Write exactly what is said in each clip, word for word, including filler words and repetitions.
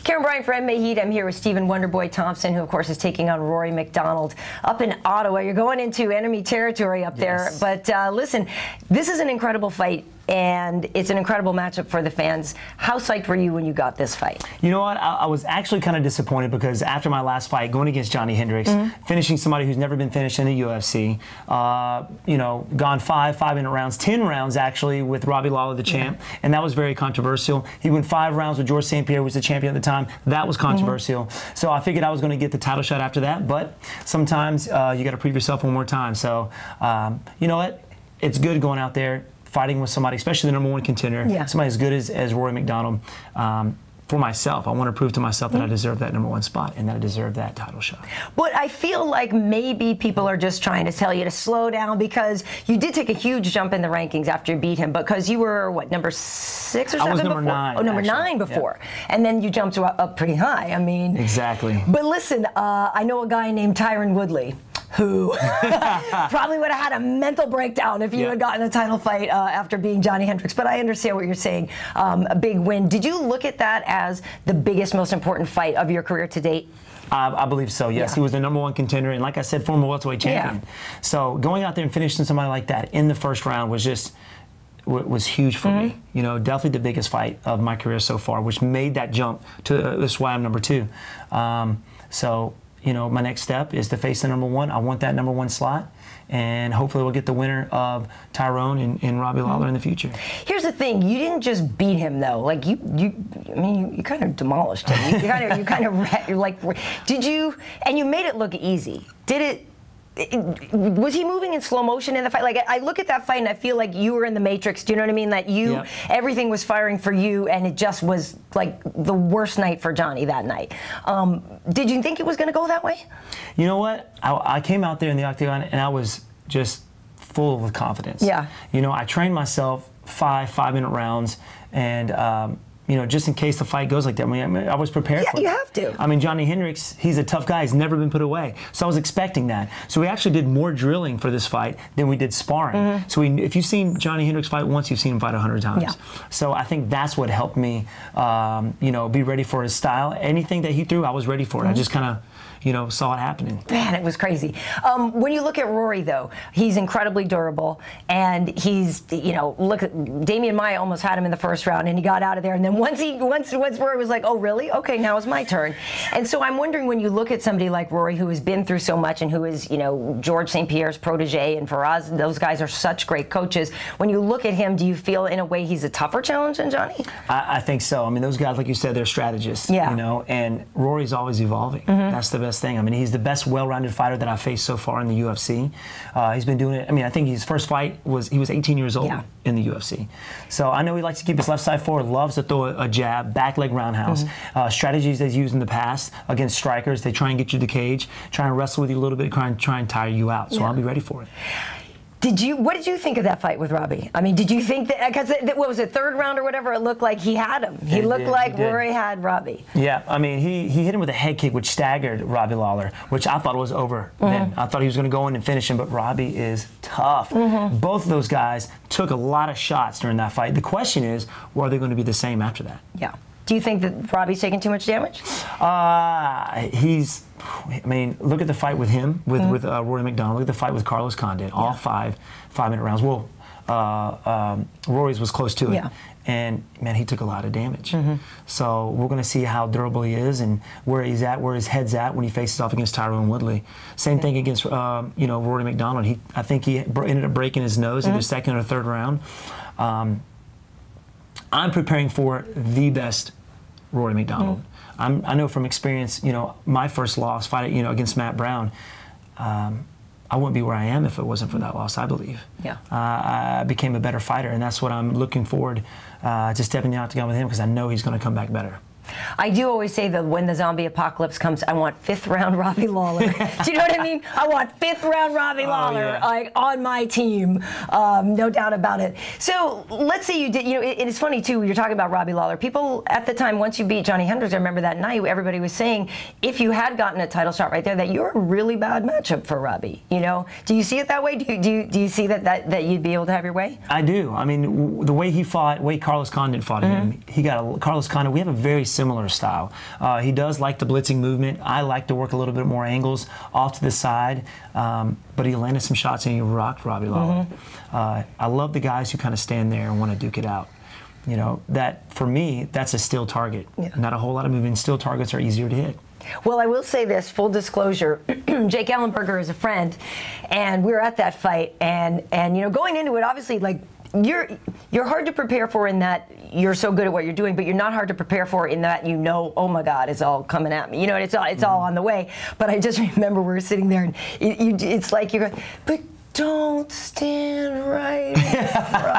Karyn Bryant for M M A Heat. I'm here with Stephen Wonderboy Thompson, who of course is taking on Rory MacDonald up in Ottawa. You're going into enemy territory up there. Yes. But uh, listen, this is an incredible fight, and it's an incredible matchup for the fans. How psyched were you when you got this fight? You know what? I, I was actually kind of disappointed because after my last fight, going against Johnny Hendricks, mm-hmm. finishing somebody who's never been finished in the U F C, uh, you know, gone five five-minute rounds, ten rounds actually with Robbie Lawler, the champ, yeah. and that was very controversial. He went five rounds with George Saint Pierre, who was the champion at the time. That was controversial. Mm-hmm. So I figured I was going to get the title shot after that, but sometimes uh, you got to prove yourself one more time. So um, you know what? It's good going out there, fighting with somebody, especially the number one contender, yeah. somebody as good as, as Rory MacDonald. Um, for myself, I want to prove to myself that mm-hmm. I deserve that number one spot and that I deserve that title shot. But I feel like maybe people are just trying to tell you to slow down because you did take a huge jump in the rankings after you beat him, because you were, what, number six or seven I was number before? nine. Oh, number actually. nine before. Yep. And then you jumped up pretty high. I mean. Exactly. But listen, uh, I know a guy named Tyron Woodley, who probably would have had a mental breakdown if you yeah. had gotten a title fight uh, after being Johnny Hendricks. But I understand what you're saying. Um, a big win. Did you look at that as the biggest, most important fight of your career to date? Uh, I believe so, yes. Yeah. He was the number one contender, and like I said, former welterweight champion. Yeah. So going out there and finishing somebody like that in the first round was just was huge for mm-hmm. me. You know, definitely the biggest fight of my career so far, which made that jump to uh, that's why I'm number two. Um, so. You know, my next step is to face the number one. I want that number one slot, and hopefully we'll get the winner of Tyron and, and Robbie Lawler mm-hmm. in the future. Here's the thing: you didn't just beat him, though. Like you, you, I mean, you, you kind of demolished him. You, you kind of, you kind of, you're like, did you? And you made it look easy. Did it? It, was he moving in slow motion in the fight? Like, I look at that fight and I feel like you were in the Matrix. Do you know what I mean? That you, yeah. everything was firing for you, and it just was like the worst night for Johnny that night. Um, did you think it was going to go that way? You know what? I, I came out there in the octagon and I was just full of confidence. Yeah. You know, I trained myself five five-minute rounds, and um, you know, just in case the fight goes like that. I mean, I, mean, I was prepared yeah, for it. You have to. I mean, Johnny Hendricks, he's a tough guy. He's never been put away. So I was expecting that. So we actually did more drilling for this fight than we did sparring. Mm-hmm. So we, if you've seen Johnny Hendricks fight once, you've seen him fight a hundred times. Yeah. So I think that's what helped me, um, you know, be ready for his style. Anything that he threw, I was ready for it. Mm-hmm. I just kind of, you know, saw it happening. Man, it was crazy. Um, when you look at Rory, though, he's incredibly durable, and he's, you know, look at Damian Maia almost had him in the first round, and he got out of there. And then once he, once, once Rory was like, oh, really? Okay, now it's my turn. And so I'm wondering, when you look at somebody like Rory, who has been through so much, and who is, you know, George Saint Pierre's protege, and Faraz, those guys are such great coaches. When you look at him, do you feel in a way he's a tougher challenge than Johnny? I, I think so. I mean, those guys, like you said, they're strategists. Yeah. You know, and Rory's always evolving. Mm-hmm. That's the best thing. I mean, he's the best well-rounded fighter that I've faced so far in the U F C. Uh, he's been doing it. I mean, I think his first fight was, he was eighteen years old yeah. in the U F C. So I know he likes to keep his left side forward, loves to throw a, a jab, back leg roundhouse. Mm-hmm. uh, strategies they've used in the past against strikers. They try and get you to the cage, try and wrestle with you a little bit, try and, try and tire you out. So yeah. I'll be ready for it. Did you? What did you think of that fight with Robbie? I mean, did you think that, because what was it, third round or whatever? It looked like he had him. He it looked did, like Rory had Robbie. Yeah, I mean, he he hit him with a head kick which staggered Robbie Lawler, which I thought was over. Mm-hmm. Then I thought he was going to go in and finish him, but Robbie is tough. Mm-hmm. Both of those guys took a lot of shots during that fight. The question is, are they going to be the same after that? Yeah. Do you think that Robbie's taking too much damage? Uh, he's, I mean, look at the fight with him, with, mm-hmm. with uh, Rory MacDonald. Look at the fight with Carlos Condit, all yeah. five five-minute rounds. Well, uh, um, Rory's was close to it. Yeah. And, man, he took a lot of damage. Mm-hmm. So we're going to see how durable he is and where he's at, where his head's at when he faces off against Tyron Woodley. Same thing against, um, you know, Rory MacDonald. He, I think he ended up breaking his nose mm-hmm. in the second or third round. Um, I'm preparing for the best Rory MacDonald. Mm-hmm. I'm, I know from experience, you know, my first loss, fight, you know, against Matt Brown, um, I wouldn't be where I am if it wasn't for that loss, I believe. Yeah. Uh, I became a better fighter, and that's what I'm looking forward uh, to stepping the octagon with him, because I know he's going to come back better. I do always say that when the zombie apocalypse comes, I want fifth round Robbie Lawler. Do you know what I mean? I want fifth round Robbie oh, Lawler yeah. like, on my team, um, no doubt about it. So let's say you did, you know, it, it's funny too, you're talking about Robbie Lawler. People at the time, once you beat Johnny Hendricks, I remember that night, everybody was saying, if you had gotten a title shot right there, that you're a really bad matchup for Robbie, you know? Do you see it that way? Do you, do you, do you see that, that, that you'd be able to have your way? I do. I mean, the way he fought, the way Carlos Condit fought mm-hmm. him, he got a, Carlos Condit, we have a very similar style. Uh, he does like the blitzing movement. I like to work a little bit more angles off to the side, um, but he landed some shots and he rocked Robbie Lawler. Mm-hmm. uh, I love the guys who kind of stand there and want to duke it out. You know, that, for me, that's a still target. Yeah. Not a whole lot of movement. Still targets are easier to hit. Well, I will say this, full disclosure, Jake Ellenberger is a friend, and we were at that fight, and, and you know, going into it, obviously, like, you're, you're hard to prepare for in that you're so good at what you're doing, but you're not hard to prepare for in that you know, oh my God, it's all coming at me. You know, it's all, it's mm-hmm. all on the way. But I just remember we were sitting there, and it, you, it's like you're going, but don't stand right in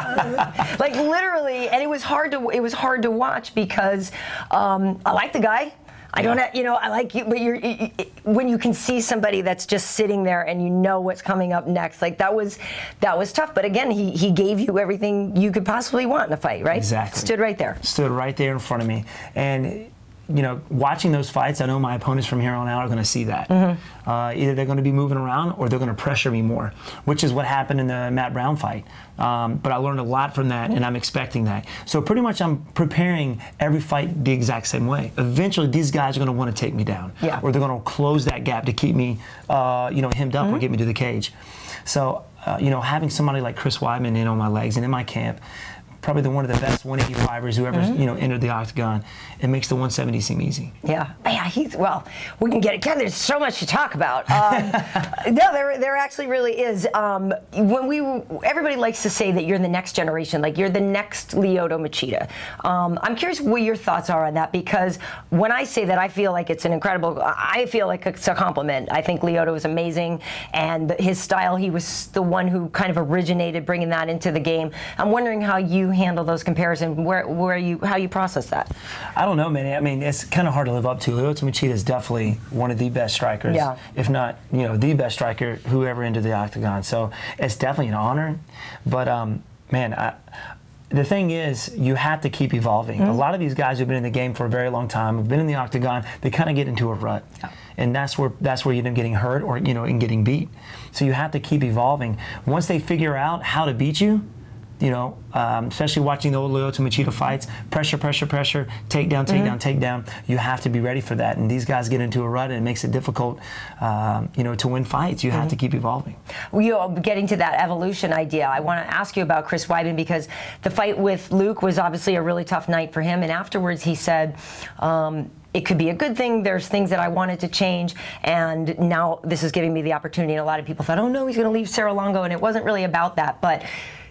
front. Like literally, and it was hard to it was hard to watch because um, I like the guy. I don't, have, you know, I like you, but you're you, when you can see somebody that's just sitting there and you know what's coming up next. Like that was that was tough. But again, he he gave you everything you could possibly want in a fight, right? Exactly. Stood right there. Stood right there in front of me, and. You know, watching those fights, I know my opponents from here on out are going to see that. Mm-hmm. uh, either they're going to be moving around or they're going to pressure me more, which is what happened in the Matt Brown fight. Um, but I learned a lot from that, and I'm expecting that. So pretty much I'm preparing every fight the exact same way. Eventually, these guys are going to want to take me down, yeah. or they're going to close that gap to keep me, uh, you know, hemmed up mm-hmm. or get me to the cage. So, uh, you know, having somebody like Chris Weidman in on my legs and in my camp, probably the one of the best one eighty-fivers who ever mm-hmm. you know entered the octagon. It makes the one seventy seem easy. Yeah, yeah. He's well. We can get it. God, there's so much to talk about. Um, no, there, there actually really is. Um, when we, everybody likes to say that you're the next generation, like you're the next Lyoto Machida. Um, I'm curious what your thoughts are on that, because when I say that, I feel like it's an incredible. I feel like it's a compliment. I think Lyoto is amazing, and his style. He was the one who kind of originated bringing that into the game. I'm wondering how you handle those comparisons, where where you how you process that. I don't know, man. I mean, it's kind of hard to live up to. Lyoto Machida is definitely one of the best strikers, yeah. if not, you know, the best striker who ever entered the octagon. So it's definitely an honor. But um, man, I, the thing is, you have to keep evolving. Mm-hmm. A lot of these guys who've been in the game for a very long time, have been in the octagon, they kind of get into a rut. Yeah. And that's where that's where you end up getting hurt or, you know, and getting beat. So you have to keep evolving. Once they figure out how to beat you, you know, um, especially watching the old Lyoto Machida fights, pressure, pressure, pressure, take down, take mm-hmm. down, take down. You have to be ready for that. And these guys get into a rut, and it makes it difficult, um, you know, to win fights. You mm-hmm. have to keep evolving. Well, you know, getting to that evolution idea, I want to ask you about Chris Weidman, because the fight with Luke was obviously a really tough night for him. And afterwards, he said, um, it could be a good thing. There's things that I wanted to change, and now this is giving me the opportunity. And a lot of people thought, oh no, he's going to leave Serra-Longo, and it wasn't really about that. But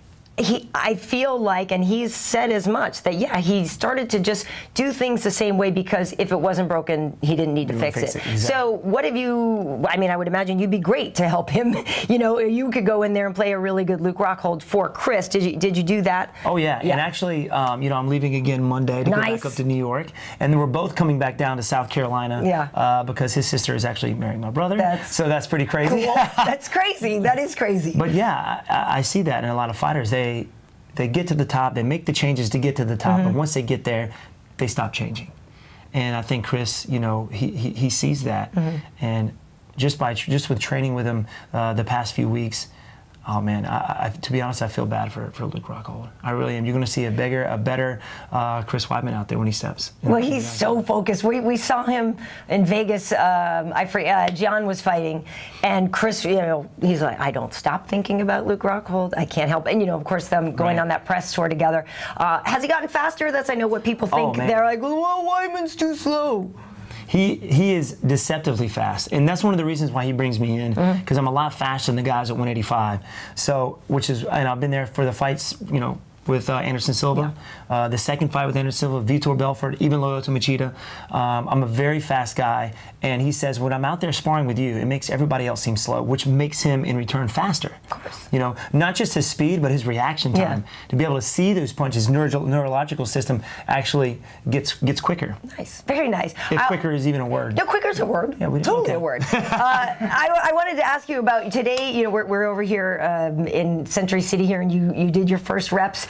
He, I feel like, and he's said as much, that yeah, he started to just do things the same way because if it wasn't broken, he didn't need to fix, fix it. it. Exactly. So what have you, I mean, I would imagine you'd be great to help him. You know, you could go in there and play a really good Luke Rockhold for Chris. Did you, did you do that? Oh yeah, yeah. And actually, um, you know, I'm leaving again Monday to nice. go back up to New York. And then we're both coming back down to South Carolina yeah. uh, because his sister is actually marrying my brother. That's so that's pretty crazy. Cool. That's crazy. That is crazy. But yeah, I, I see that in a lot of fighters. They They get to the top, they make the changes to get to the top, mm-hmm. and once they get there, they stop changing. And I think Chris, you know, he, he, he sees that. Mm-hmm. And just by just with training with him uh, the past few weeks, oh man, I, I, to be honest, I feel bad for, for Luke Rockhold. I really am. You're going to see a bigger, a better uh, Chris Weidman out there when he steps. Well, he's so focused. We, we saw him in Vegas. Um, I uh, John was fighting, and Chris, you know, he's like, I don't stop thinking about Luke Rockhold. I can't help. And you know, of course, them going right. on that press tour together. Uh, has he gotten faster? That's I know what people think. Oh, They're like, well, Weidman's too slow. He he is deceptively fast, and that's one of the reasons why he brings me in, because mm-hmm. I'm a lot faster than the guys at one eighty-five. So, which is, and I've been there for the fights, you know, with uh, Anderson Silva, yeah. uh, the second fight with Anderson Silva, Vitor Belfort, even Lyoto Machida. Um, I'm a very fast guy, and he says when I'm out there sparring with you, it makes everybody else seem slow, which makes him in return faster. Of course. You know, not just his speed, but his reaction time. Yeah. To be able to see those punches, neuro neurological system actually gets gets quicker. Nice, very nice. If I'll, quicker is even a word. No, quicker is a word. Yeah, we totally okay. a word. uh, I, I wanted to ask you about today. You know, we're, we're over here um, in Century City here, and you you did your first reps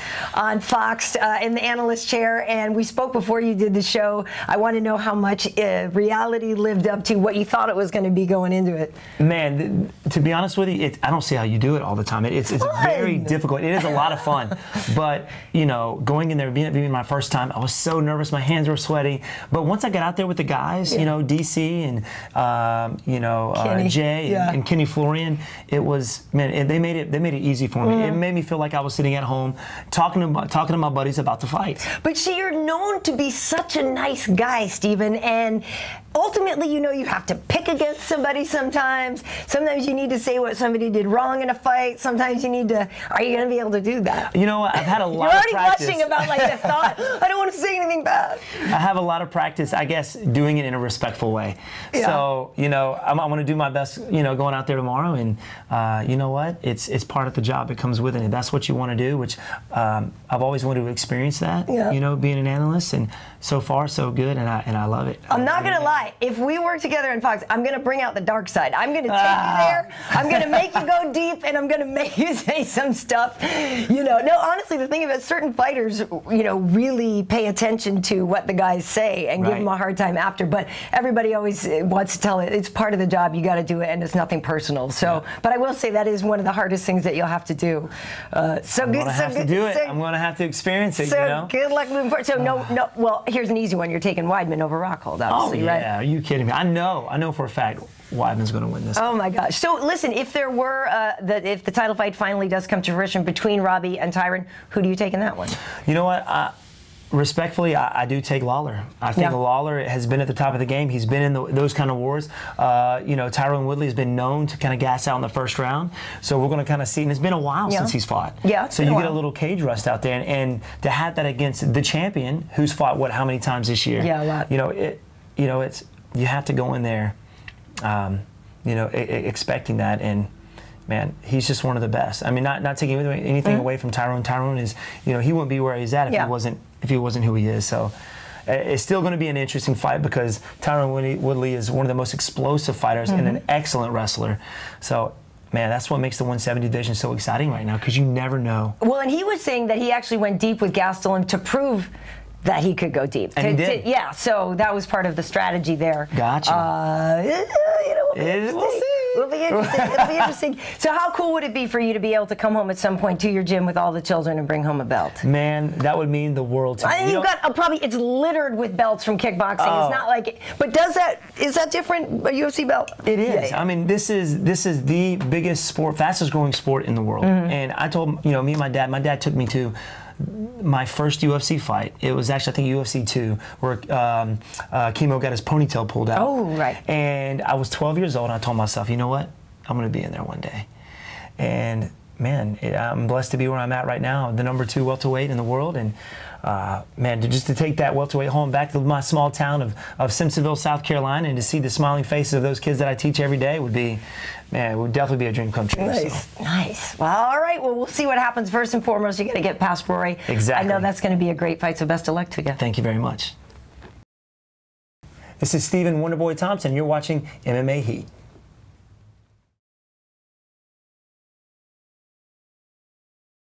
on Fox uh, in the analyst chair, and we spoke before you did the show. I want to know how much uh, reality lived up to what you thought it was going to be going into it. Man, to be honest with you, it, I don't see how you do it all the time. It, it's, it's very difficult. It is a lot of fun. But, you know, going in there, being, being my first time, I was so nervous. My hands were sweaty. But once I got out there with the guys, yeah. you know, D C and, um, you know, uh, Jay yeah. and, and Kenny Florian, it was, man, it, they made it they made it easy for me. Mm. It made me feel like I was sitting at home talking to, talking to my buddies about the fight. But see, you're known to be such a nice guy, Stephen, and ultimately, you know, you have to pick against somebody sometimes. Sometimes you need to say what somebody did wrong in a fight. Sometimes you need to, are you going to be able to do that? You know what? I've had a lot You're already of practice. blushing about like the thought, I don't want to say anything bad. I have a lot of practice, I guess, doing it in a respectful way. Yeah. So, you know, I'm, I'm going to do my best, you know, going out there tomorrow. And uh, you know what? It's it's part of the job. It comes with it. And that's what you want to do, which um, I've always wanted to experience that, yeah. you know, being an analyst. And so far, so good. And I, and I love it. I'm not going to lie. If we work together in Fox, I'm going to bring out the dark side. I'm going to take ah. you there. I'm going to make you go deep, and I'm going to make you say some stuff. You know, no, honestly, the thing about certain fighters, you know, really pay attention to what the guys say and right. give them a hard time after. But everybody always wants to tell it. It's part of the job. You got to do it, and it's nothing personal. So, yeah. but I will say that is one of the hardest things that you'll have to do. Uh, so I'm good. gonna so have good, to do it. So, I'm going to have to experience it. So you know? good luck moving forward. So no, no. Well, here's an easy one. You're taking Weidman over Rockhold, obviously, oh, yeah. right? Are you kidding me? I know. I know for a fact Weidman's going to win this. Oh my gosh! So listen, if there were, uh, the, if the title fight finally does come to fruition between Robbie and Tyron, who do you take in that one? You know what? I, respectfully, I, I do take Lawler. I think yeah. Lawler has been at the top of the game. He's been in the, those kind of wars. Uh, you know, Tyron Woodley has been known to kind of gas out in the first round. So we're going to kind of see. And it's been a while yeah. since he's fought. Yeah. So you get a little cage rust out there, and, and to have that against the champion, who's fought what, how many times this year? Yeah, a lot. You know, it. You know, it's you have to go in there. Um, you know, I, I expecting that, and man, he's just one of the best. I mean, not not taking anything mm-hmm. away from Tyron. Tyron is, you know, he wouldn't be where he's at if yeah. he wasn't if he wasn't who he is. So uh, it's still going to be an interesting fight because Tyron Woodley, Woodley is one of the most explosive fighters mm-hmm. and an excellent wrestler. So. Man, that's what makes the one seventy division so exciting right now because you never know. Well, and he was saying that he actually went deep with Gastelum to prove that he could go deep. And to, he did. To, yeah, so that was part of the strategy there. Gotcha. Uh, you know, we'll it, we'll see. It'll be interesting. It'll be interesting. So how cool would it be for you to be able to come home at some point to your gym with all the children and bring home a belt? Man, that would mean the world to me. I mean, you've got uh, probably, it's littered with belts from kickboxing. Oh. It's not like, but does that, is that different, a U F C belt? It is. Yeah. I mean, this is this is the biggest sport, fastest growing sport in the world. Mm-hmm. And I told, you know, me and my dad, my dad took me to my first U F C fight. It was actually, I think, U F C two, where um, uh, Chemo got his ponytail pulled out. Oh, right. And I was twelve years old, and I told myself, you know what? I'm going to be in there one day. And, man, it, I'm blessed to be where I'm at right now, the number two welterweight in the world. And, uh, man, to, just to take that welterweight home back to my small town of, of Simpsonville, South Carolina, and to see the smiling faces of those kids that I teach every day would be, man, it would definitely be a dream come true. Nice, so. nice. Well, all right. Well, we'll see what happens. First and foremost, you got to get past Rory. Exactly. I know that's going to be a great fight, so best of luck to you. Thank you very much. This is Stephen Wonderboy Thompson. You're watching M M A Heat.